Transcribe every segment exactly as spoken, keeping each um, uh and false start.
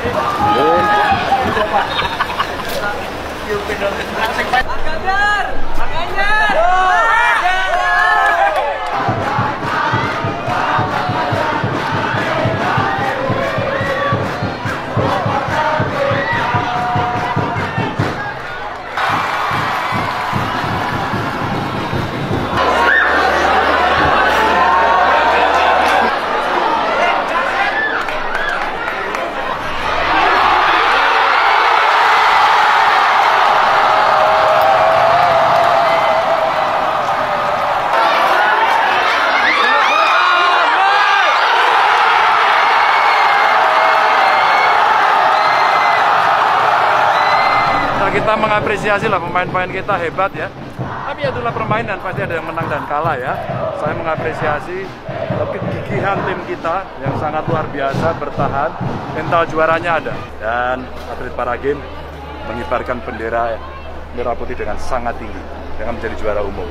Kita mengapresiasi lah pemain-pemain kita hebat ya. Tapi itulah permainan, pasti ada yang menang dan kalah ya. Saya mengapresiasi kegigihan tim kita yang sangat luar biasa bertahan, mental juaranya ada. Dan atlet para game mengibarkan bendera merah putih dengan sangat tinggi dengan menjadi juara umum.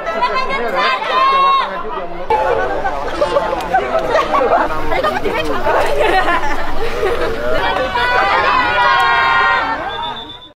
Ayo,